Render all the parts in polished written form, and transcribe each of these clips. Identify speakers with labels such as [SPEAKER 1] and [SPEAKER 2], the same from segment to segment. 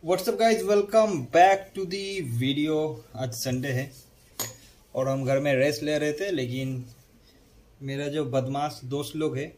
[SPEAKER 1] WhatsApp guys, welcome back to the video. आज Sunday है और हम घर में रेस्ट ले रहे थे, लेकिन मेरा जो बदमाश दोस्त लोग हैं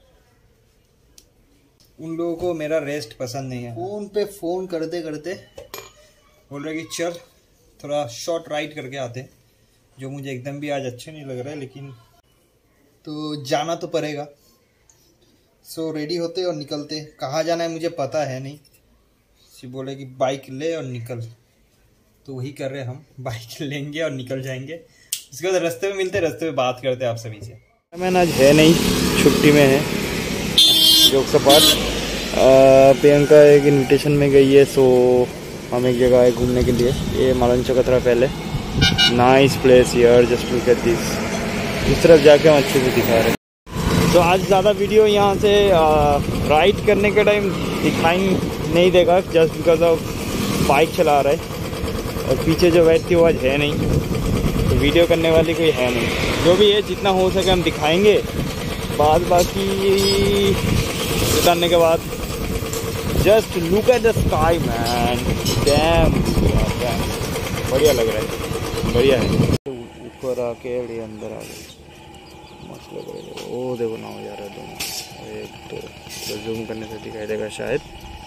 [SPEAKER 1] उन लोगों को मेरा रेस्ट पसंद नहीं है। फ़ोन पे फ़ोन करते करते बोल रहे कि चल थोड़ा शॉर्ट राइड करके आते हैं, जो मुझे एकदम भी आज अच्छे नहीं लग रहा है, लेकिन तो जाना तो पड़ेगा। सो रेडी होते और निकलते। कहाँ जाना है मुझे पता है नहीं, बोले कि बाइक ले और निकल, तो वही कर रहे हैं हम। बाइक लेंगे और निकल जाएंगे। उसके बाद रास्ते में मिलते, रास्ते में बात करते हैं आप सभी से। मैंने आज है नहीं, छुट्टी में है। जोक सपाट प्रियंका एक इनविटेशन में गई है, सो हम एक जगह आए घूमने के लिए। ये मालन चौकतरा पहले नाइस प्लेस यार, जस्ट लुक एट दिस। इस तरफ जाके हम अच्छे से दिखा रहे हैं। तो आज ज़्यादा वीडियो यहाँ से राइड करने के टाइम दिखाई नहीं देगा, जस्ट बिकॉज ऑफ बाइक चला रहा है और पीछे जो बैठ थी वो आज है नहीं, तो वीडियो करने वाली कोई है नहीं। जो भी है जितना हो सके हम दिखाएंगे। बाकी उतारने के बाद just look at the sky man, damn बढ़िया लग रहा है, बढ़िया है। ऊपर आके अंदर आ गए, मस्त लग रहा है। ओ देखो ना जा रहा है दोनों, एक तो जूम करने से दिखाई देगा शायद,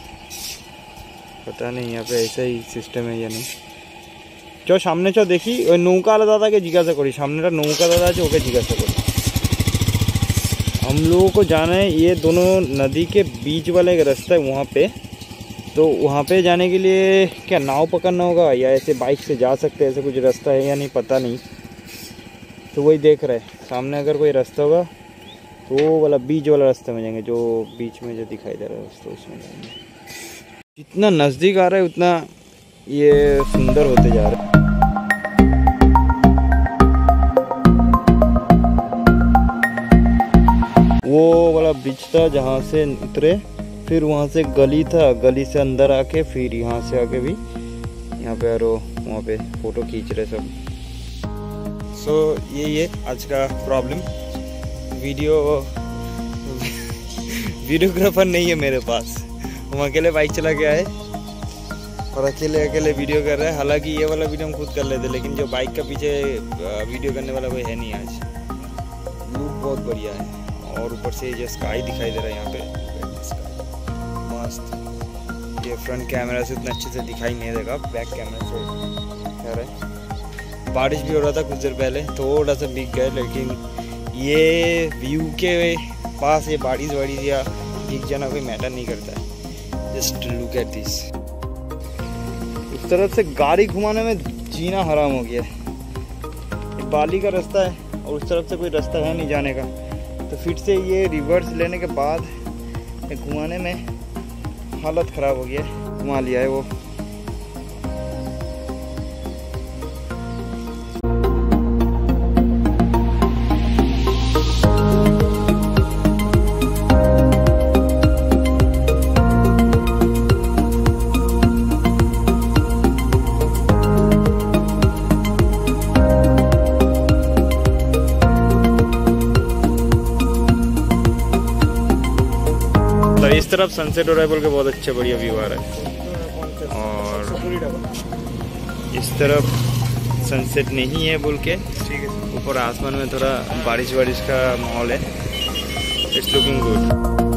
[SPEAKER 1] पता नहीं यहाँ पे ऐसा ही सिस्टम है या नहीं। चो सामने चो देखी ওই নৌকা দাদাকে জিজ্ঞাসা করি, সামনেটা নৌকা দাদা আছে, ওকে জিজ্ঞাসা करो। हम लोगों को जाना है ये दोनों नदी के बीच वाला एक रास्ता है वहाँ पे, तो वहाँ पे जाने के लिए क्या नाव पकड़ना होगा या ऐसे बाइक से जा सकते हैं, ऐसे कुछ रास्ता है या नहीं पता नहीं। तो वही देख रहे हैं, सामने अगर कोई रास्ता होगा तो वो वाला बीच वाला रास्ते में जाएंगे, जो बीच में जो दिखाई दे रहा है रास्ता उसमें जाएंगे। जितना नज़दीक आ रहा है उतना ये सुंदर होते जा रहा है। वो वाला बीच था जहाँ से उतरे, फिर वहाँ से गली था, गली से अंदर आके फिर यहाँ से आके भी यहाँ पे और वहाँ पे फ़ोटो खींच रहे सब। सो ये आज का प्रॉब्लम, वीडियोग्राफर नहीं है मेरे पास। हम अकेले बाइक चला के आए और अकेले वीडियो कर रहे हैं। हालांकि ये वाला वीडियो हम खुद कर लेते, लेकिन जो बाइक का पीछे वीडियो करने वाला कोई है नहीं आज। लुक बहुत बढ़िया है और ऊपर से जो स्काई दिखाई दे रहा है यहाँ पे मस्त। ये फ्रंट कैमरा से उतना अच्छे से दिखाई नहीं देगा, बैक कैमरा से कह रहे। बारिश भी हो रहा था कुछ देर पहले, थोड़ा सा भीग गए, लेकिन ये व्यू के पास ये बारिश या भीग जाना कोई मैटर नहीं करता है। Just look at this. इस तरफ से गाड़ी घुमाने में जीना हराम हो गया है। बाली का रास्ता है और उस तरफ से कोई रास्ता है नहीं जाने का, तो फिर से ये रिवर्स लेने के बाद घुमाने में हालत ख़राब हो गया है। घुमा लिया है वो। इस तरफ सनसेट हो रहा है बोल के बहुत अच्छे बढ़िया व्यू आ रहा है, और इस तरफ सनसेट नहीं है बोल के ऊपर आसमान में थोड़ा बारिश का माहौल है। It's looking good.